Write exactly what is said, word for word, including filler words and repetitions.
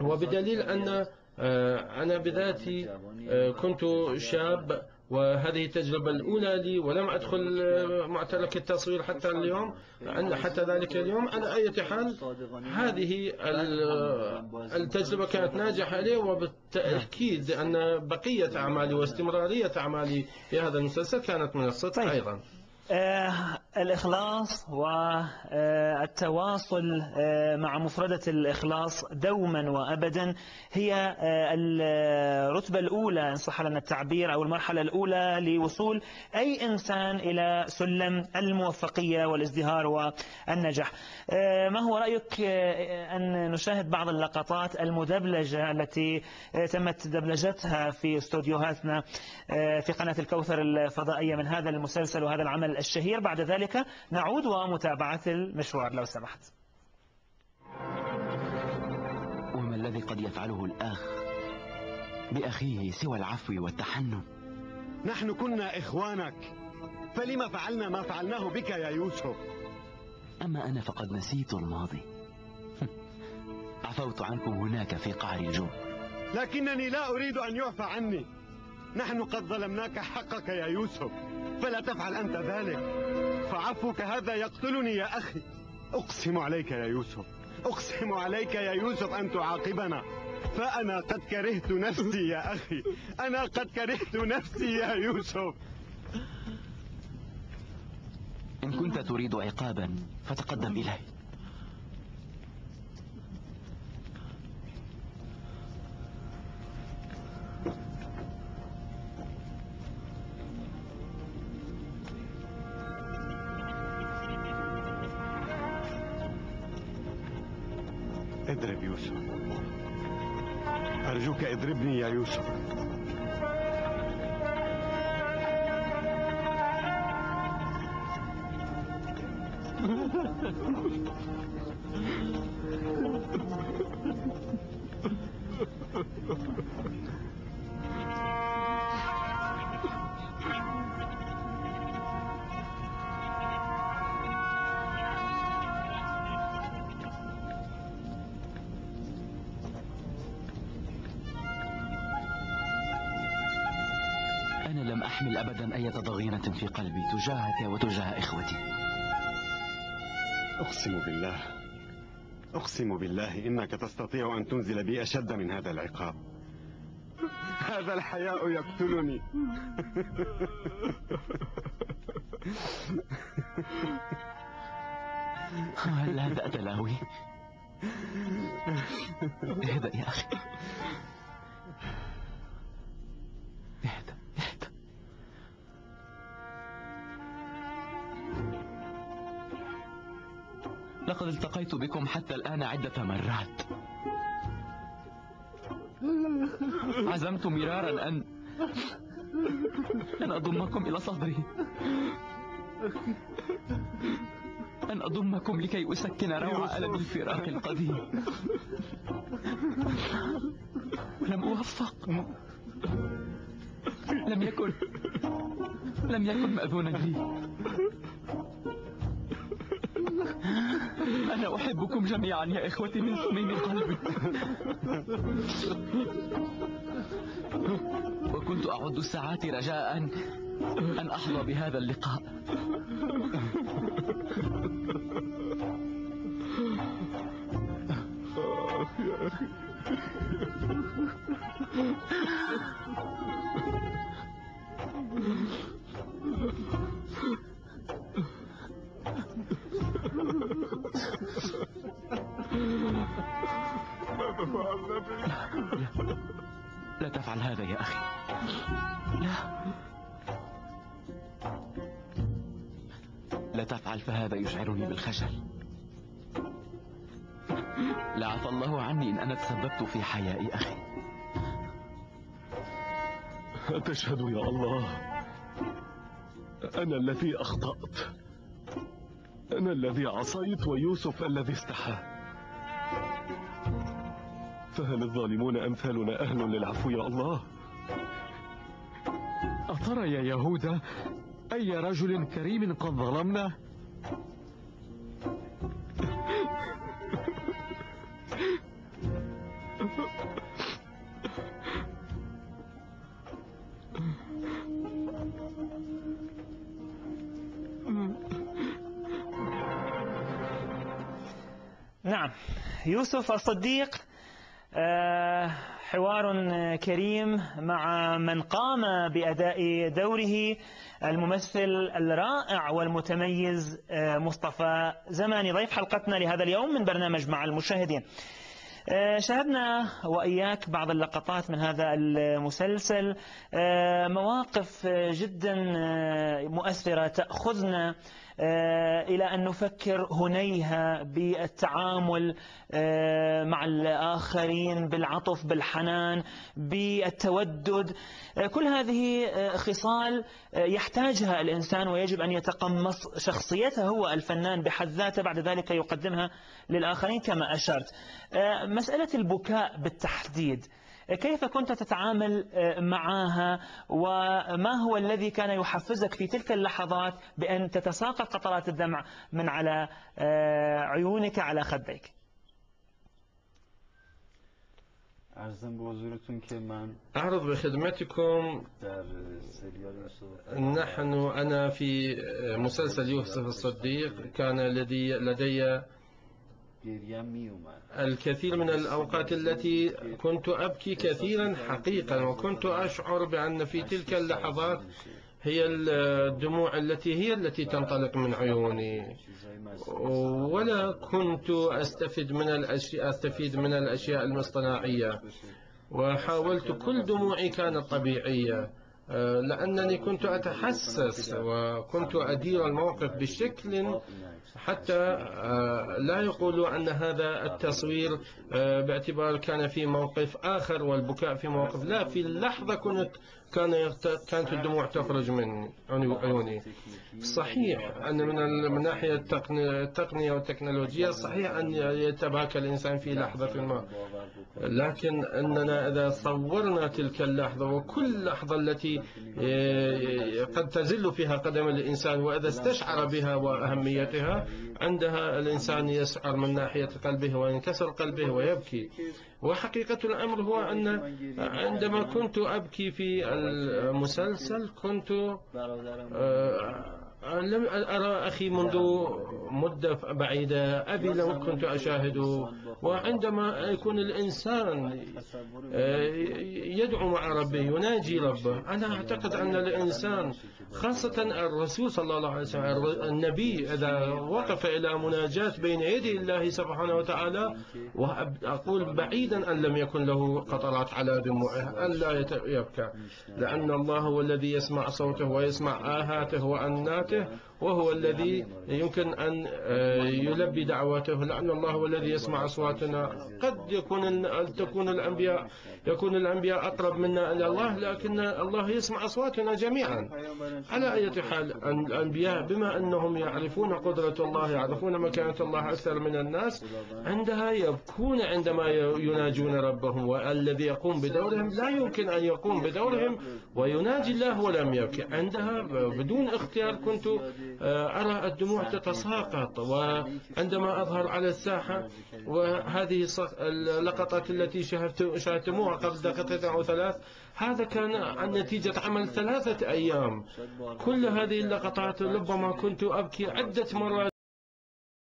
وبدليل أن أنا بذاتي كنت شاب وهذه التجربة الأولى لي ولم أدخل معترك التصوير حتى اليوم حتى ذلك اليوم. على أي حال هذه التجربة كانت ناجحة لي، وبالتأكيد أن بقية أعمالي واستمرارية أعمالي في هذا المسلسل كانت من الصدق. طيب. أيضا آه الإخلاص والتواصل آه مع مفردة الإخلاص دوما وأبدا هي آه الرتبة الأولى إن صح لنا التعبير، أو المرحلة الأولى لوصول أي إنسان إلى سلم الموفقية والازدهار والنجاح. آه ما هو رأيك آه أن نشاهد بعض اللقطات المدبلجة التي آه تمت دبلجتها في استوديوهاتنا آه في قناة الكوثر الفضائية من هذا المسلسل وهذا العمل الشهير؟ بعد ذلك نعود ومتابعة المشوار لو سمحت. وما الذي قد يفعله الأخ بأخيه سوى العفو والتحنن؟ نحن كنا إخوانك، فلما فعلنا ما فعلناه بك يا يوسف؟ أما أنا فقد نسيت الماضي. عفوت عنكم هناك في قعر الجو، لكنني لا أريد أن يعفى عني. نحن قد ظلمناك حقك يا يوسف، فلا تفعل أنت ذلك، فعفوك هذا يقتلني يا أخي. أقسم عليك يا يوسف، أقسم عليك يا يوسف أن تعاقبنا، فأنا قد كرهت نفسي يا أخي، أنا قد كرهت نفسي يا يوسف. إن كنت تريد عقابا فتقدم إلي. اضرب يوسف، أرجوك اضربني يا يوسف. لم أحمل أبدا أي ضغينة في قلبي تجاهك وتجاه إخوتي. أقسم بالله أقسم بالله إنك تستطيع أن تنزل بي أشد من هذا العقاب. هذا الحياء يقتلني. هل هذا تلاوي؟ اهدأ يا أخي، اهدأ اهدأ. لقد التقيت بكم حتى الآن عدة مرات. عزمت مرارا أن أن أضمكم إلى صدري، أن أضمكم لكي أسكن روع ألم الفراق القديم، ولم أوفق. لم يكن لم يكن مأذونا لي. أنا أحبكم جميعا يا إخوتي من صميم قلبي، وكنت أعد الساعات رجاء أن أحظى بهذا اللقاء. يا أخي ماذا فعلنا بك؟ لا تفعل هذا يا أخي، لا لا تفعل، فهذا يشعرني بالخجل. لا عفى الله عني إن أنا تسببت في حياء أخي. أتشهد يا الله أنا الذي أخطأت، أنا الذي عصيت ويوسف الذي استحى. فهل الظالمون أمثالنا أهل للعفو يا الله؟ أترى يا يهوذا أي رجل كريم قد ظلمنا؟ نعم، يوسف الصديق، حوار كريم مع من قام بأداء دوره الممثل الرائع والمتميز مصطفى زماني، ضيف حلقتنا لهذا اليوم من برنامج مع المشاهدين. شاهدنا وإياك بعض اللقطات من هذا المسلسل، مواقف جدا مؤثرة تأخذنا إلى أن نفكر هنيها بالتعامل مع الآخرين، بالعطف، بالحنان، بالتودد. كل هذه خصال يحتاجها الإنسان ويجب أن يتقمص شخصيته هو الفنان بحد ذاته، بعد ذلك يقدمها للآخرين كما أشرت. مسألة البكاء بالتحديد، كيف كنت تتعامل معها، وما هو الذي كان يحفزك في تلك اللحظات بأن تتساقط قطرات الدمع من على عيونك على خديك؟ أعرض بخدمتكم، نحن أنا في مسلسل يوسف الصديق كان لدي لدي الكثير من الأوقات التي كنت أبكي كثيرا حقيقة، وكنت أشعر بأن في تلك اللحظات هي الدموع التي هي التي تنطلق من عيوني، ولا كنت أستفيد من الأشياء أستفيد من الأشياء الاصطناعية، وحاولت كل دموعي كانت طبيعية لأنني كنت أتحسس وكنت أدير الموقف بشكل حتى لا يقولوا أن هذا التصوير باعتبار كان في موقف آخر والبكاء في موقف، لا، في اللحظة كنت كان كانت الدموع تخرج من عيوني. صحيح أن من ناحية التقنية والتكنولوجيا صحيح أن يتباكى الإنسان في لحظة ما، لكن أننا إذا صورنا تلك اللحظة وكل لحظة التي قد تزل فيها قدم الإنسان وإذا استشعر بها وأهميتها، عندها الإنسان يسعر من ناحية قلبه وينكسر قلبه ويبكي. وحقيقة الأمر هو أن عندما كنت أبكي في المسلسل كنت لم أرى أخي منذ مدة بعيدة، أبي لم كنت أشاهده. وعندما يكون الإنسان يدعو مع ربه يناجي ربه، أنا أعتقد أن الإنسان خاصة الرسول صلى الله عليه وسلم النبي إذا وقف إلى مناجاة بين يدي الله سبحانه وتعالى، وأقول بعيدا أن لم يكن له قطرات على دموعه أن لا يبكى، لأن الله هو الذي يسمع صوته ويسمع آهاته وأناته، وهو الذي يمكن أن يلبي دعواته، لأن الله هو الذي يسمع أصواتنا. قد يكون تكون الأنبياء يكون الأنبياء أقرب منا إلى الله، لكن الله يسمع أصواتنا جميعا. على أي حال الأنبياء بما أنهم يعرفون قدرة الله، يعرفون مكانة الله أكثر من الناس، عندها يبكون عندما يناجون ربهم، والذي يقوم بدورهم لا يمكن أن يقوم بدورهم ويناجي الله ولم يبكي. عندها بدون اختيار كنت أرى الدموع تتساقط، وعندما أظهر على الساحة وهذه اللقطات التي شاهدتموها قبل دقيقتين أو ثلاث، هذا كان عن نتيجة عمل ثلاثة أيام. كل هذه اللقطات ربما كنت أبكي عدة مرات